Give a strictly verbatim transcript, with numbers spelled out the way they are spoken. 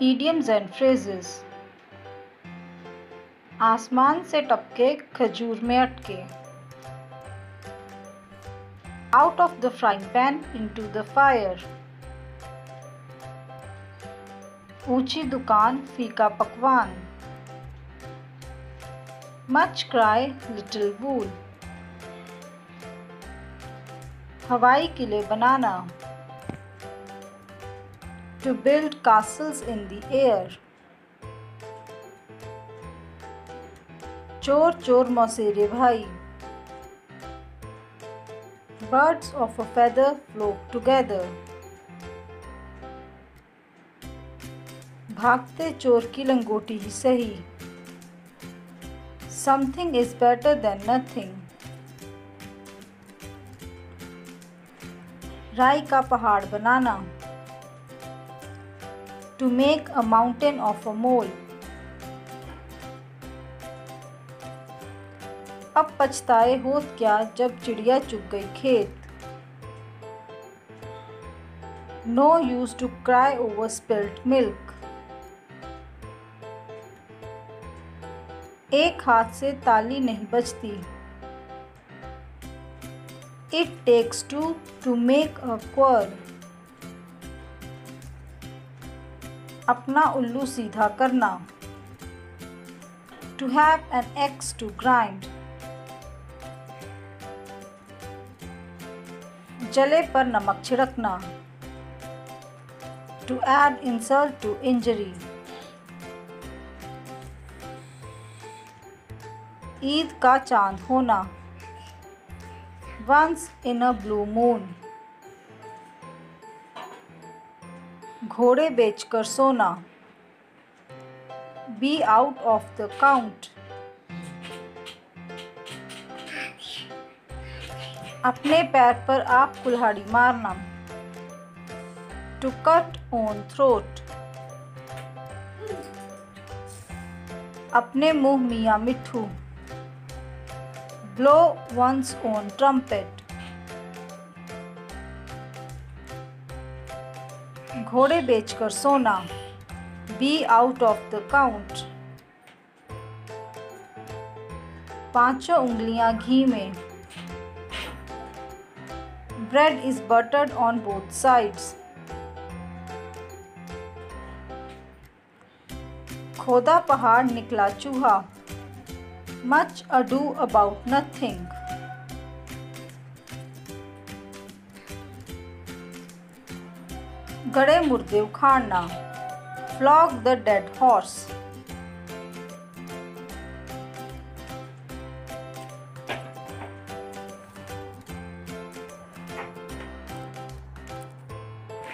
Idioms and phrases. आसमान से टपके खजूर में अटके. Out of the frying pan into the fire. ऊंची दुकान फीका पकवान. Much cry little wool. हवाई किले बनाना. To build castles in the air. चोर चोर मौसेरे भाई. Birds of a feather flock together. भागते चोर की लंगोटी ही सही. Something is better than nothing. राई का पहाड़ बनाना. To make a mountain of a mole. अब पछताए होत क्या जब चिड़िया चुग गई खेत. No use to cry over spilt milk. एक हाथ से ताली नहीं बजती. It takes two to make a cord. अपना उल्लू सीधा करना. To have an axe to grind. जले पर नमक छिड़कना. To add insult to injury. Eid का चांद होना. Once in a blue moon. घोड़े बेचकर सोना. Be out of the count. अपने पैर पर आप कुल्हाड़ी मारना. To cut on throat. अपने मुंह मियाँ मिट्ठू. Blow one's own trumpet. घोड़े बेचकर सोना. Be out of the count. पांचों उंगलियां घी में. Bread is buttered on both sides. खोदा पहाड़ निकला चूहा. Much ado about nothing. गड़े मुर्दे उखाड़ना. Flog the dead horse.